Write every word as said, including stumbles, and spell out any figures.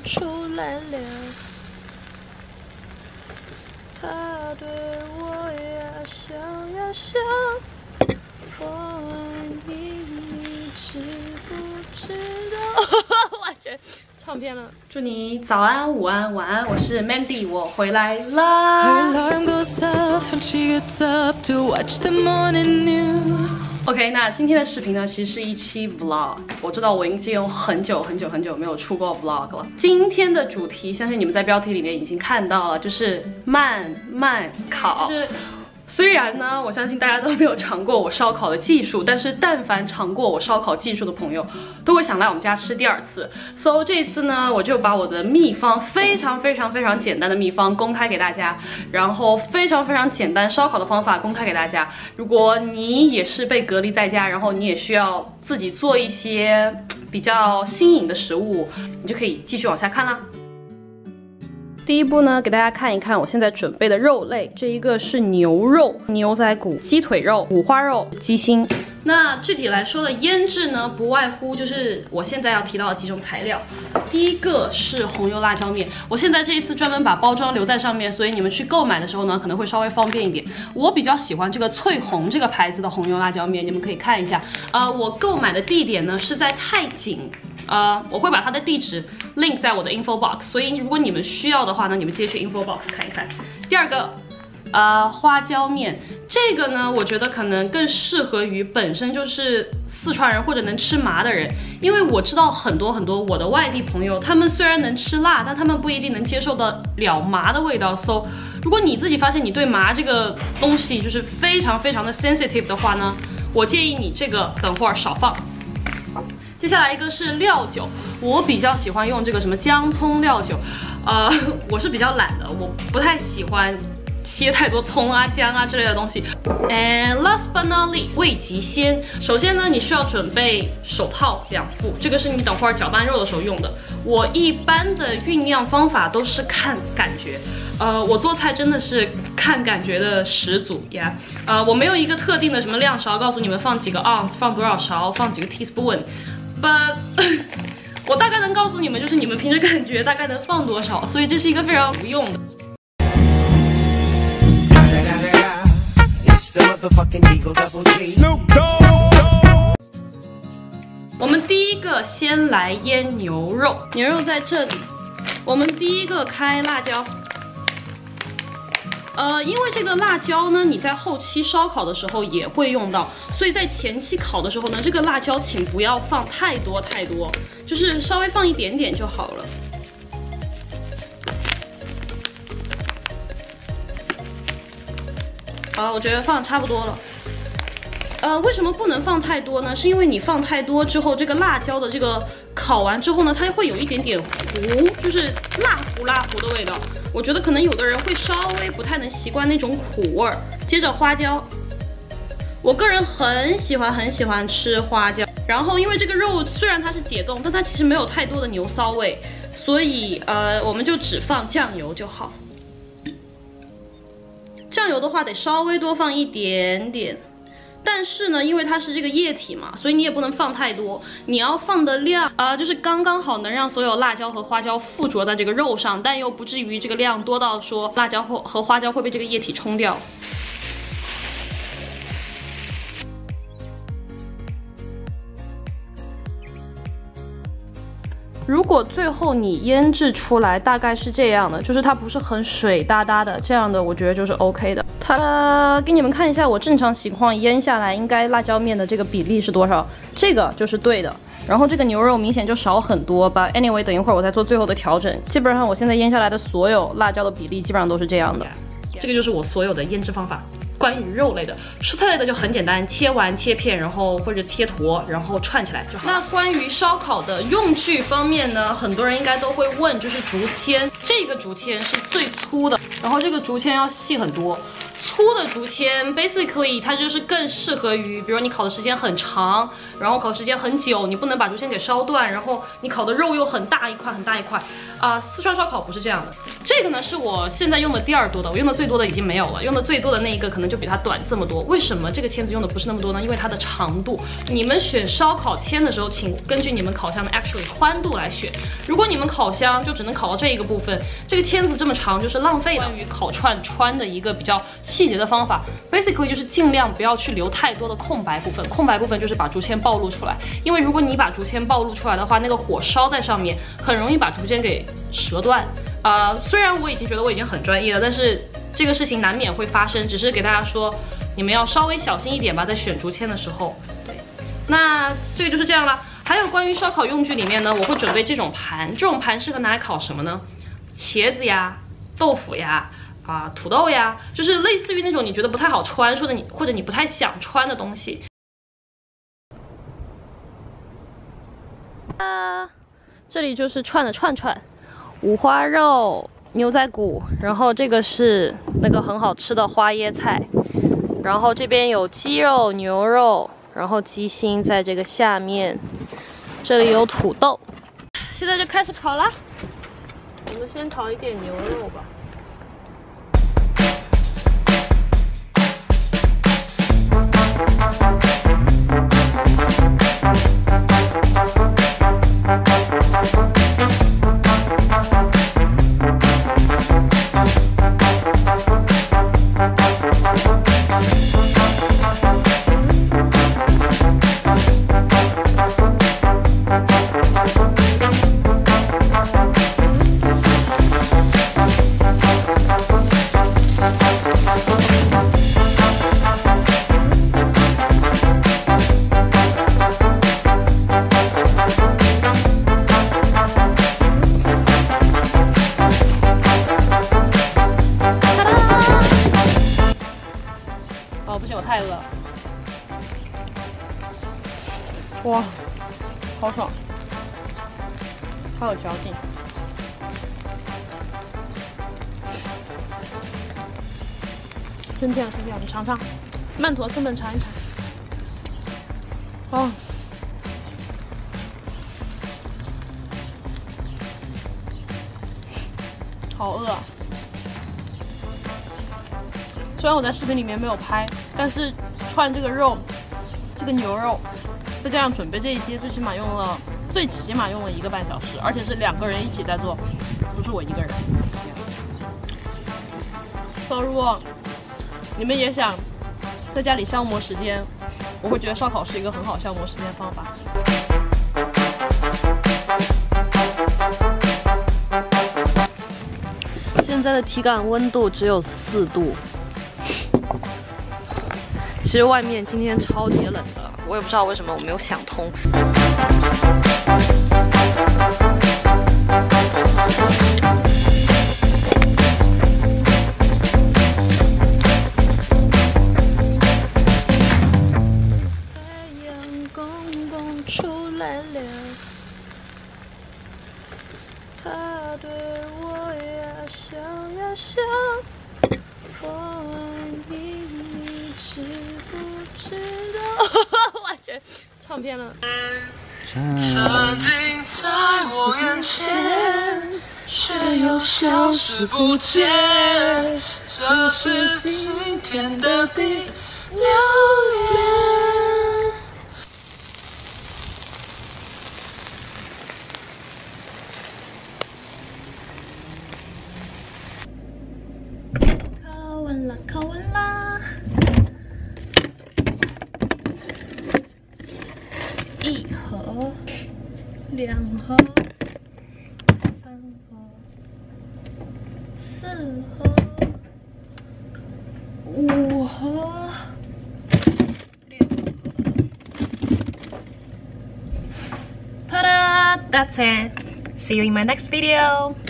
出来了。他对我呀笑呀笑，我问你，你知不知道？我觉得唱偏了。祝你早安、午安、晚安，我是 Mandy， 我回来啦。OK， 那今天的视频呢，其实是一期 vlog。我知道我已经有很久很久很久没有出过 vlog 了。今天的主题，相信你们在标题里面已经看到了，就是慢慢烤。就是虽然呢，我相信大家都没有尝过我烧烤的技术，但是但凡尝过我烧烤技术的朋友，都会想来我们家吃第二次。So 这次呢，我就把我的秘方，非常非常非常简单的秘方公开给大家，然后非常非常简单烧烤的方法公开给大家。如果你也是被隔离在家，然后你也需要自己做一些比较新颖的食物，你就可以继续往下看啦。第一步呢，给大家看一看我现在准备的肉类。这一个是牛肉、牛仔骨、鸡腿肉、五花肉、鸡心。那具体来说的腌制呢，不外乎就是我现在要提到的几种材料。第一个是红油辣椒面，我现在这一次专门把包装留在上面，所以你们去购买的时候呢，可能会稍微方便一点。我比较喜欢这个翠红这个牌子的红油辣椒面，你们可以看一下。呃，我购买的地点呢是在太井。呃，我会把它的地址 link 在我的 info box， 所以如果你们需要的话呢，你们直接去 info box 看一看。第二个，呃，花椒面，这个呢，我觉得可能更适合于本身就是四川人或者能吃麻的人，因为我知道很多很多我的外地朋友，他们虽然能吃辣，但他们不一定能接受得了麻的味道。So， 如果你自己发现你对麻这个东西就是非常非常的 sensitive 的话呢，我建议你这个等会儿少放。接下来一个是料酒，我比较喜欢用这个什么姜葱料酒，呃，我是比较懒的，我不太喜欢切太多葱啊、姜啊之类的东西。And last but not least， 味极鲜。首先呢，你需要准备手套两副，这个是你等会儿搅拌肉的时候用的。我一般的酝酿方法都是看感觉，呃，我做菜真的是看感觉的始祖呀。Yeah. 呃，我没有一个特定的什么量勺，告诉你们放几个 ounce， 放多少勺，放几个 teaspoon。But 我大概能告诉你们，就是你们平时感觉大概能放多少，所以这是一个非常无用的。我们第一个先来腌牛肉，牛肉在这里。我们第一个开辣椒。呃，因为这个辣椒呢，你在后期烧烤的时候也会用到，所以在前期烤的时候呢，这个辣椒请不要放太多太多，就是稍微放一点点就好了。好，我觉得放差不多了。呃，为什么不能放太多呢？是因为你放太多之后，这个辣椒的这个烤完之后呢，它会有一点点糊，就是辣糊辣糊的味道。我觉得可能有的人会稍微不太能习惯那种苦味儿。接着花椒，我个人很喜欢很喜欢吃花椒。然后因为这个肉虽然它是解冻，但它其实没有太多的牛骚味，所以呃我们就只放酱油就好。酱油的话得稍微多放一点点。但是呢，因为它是这个液体嘛，所以你也不能放太多。你要放的量啊、呃，就是刚刚好能让所有辣椒和花椒附着在这个肉上，但又不至于这个量多到说辣椒和和花椒会被这个液体冲掉。如果最后你腌制出来大概是这样的，就是它不是很水哒哒的，这样的我觉得就是 OK 的。它的给你们看一下，我正常情况腌下来应该辣椒面的这个比例是多少，这个就是对的。然后这个牛肉明显就少很多吧 ，anyway， 等一会儿我再做最后的调整。基本上我现在腌下来的所有辣椒的比例基本上都是这样的。这个就是我所有的腌制方法。关于肉类的，蔬菜类的就很简单，切完切片，然后或者切坨，然后串起来就好。那关于烧烤的用具方面呢，很多人应该都会问，就是竹签，这个竹签是最粗的，然后这个竹签要细很多。粗的竹签 basically 它就是更适合于，比如你烤的时间很长，然后烤时间很久，你不能把竹签给烧断，然后你烤的肉又很大一块很大一块， 啊、呃，四川烧烤不是这样的。这个呢是我现在用的第二多的，我用的最多的已经没有了，用的最多的那一个可能就比它短这么多。为什么这个签子用的不是那么多呢？因为它的长度。你们选烧烤签的时候，请根据你们烤箱的 actually 宽度来选。如果你们烤箱就只能烤到这一个部分，这个签子这么长就是浪费了。关于烤串穿的一个比较细节的方法 ，basically 就是尽量不要去留太多的空白部分，空白部分就是把竹签暴露出来。因为如果你把竹签暴露出来的话，那个火烧在上面，很容易把竹签给折断。啊、呃，虽然我已经觉得我已经很专业了，但是这个事情难免会发生，只是给大家说，你们要稍微小心一点吧，在选竹签的时候。对，那这个就是这样了。还有关于烧烤用具里面呢，我会准备这种盘，这种盘适合拿来烤什么呢？茄子呀、豆腐呀、啊、呃、土豆呀，就是类似于那种你觉得不太好穿，或者你或者你不太想穿的东西。啊，这里就是串的串串。五花肉、牛仔骨，然后这个是那个很好吃的花椰菜，然后这边有鸡肉、牛肉，然后鸡心在这个下面，这里有土豆。现在就开始烤啦，我们先烤一点牛肉吧。哦，不行，我太饿了。哇，好爽，好有嚼劲。真这样，真这样，你尝尝，曼陀斯们尝一尝。哦，好饿啊！虽然我在视频里面没有拍，但是串这个肉，这个牛肉，再加上准备这一些，最起码用了，最起码用了一个半小时，而且是两个人一起在做，不是我一个人。所以如果你们也想在家里消磨时间，我会觉得烧烤是一个很好消磨时间的方法。现在的体感温度只有四度。其实外面今天超级冷的，我也不知道为什么我没有想通。太阳公公出来了，他对我呀笑呀笑，我问你。知不知道？完全唱偏了。沉浸在我眼前，却又消失不见。这是今天的第六页。烤完了，烤完啦！一盒，两盒，三盒，四盒，五盒，六盒。Ta-da! That's it. See you in my next video.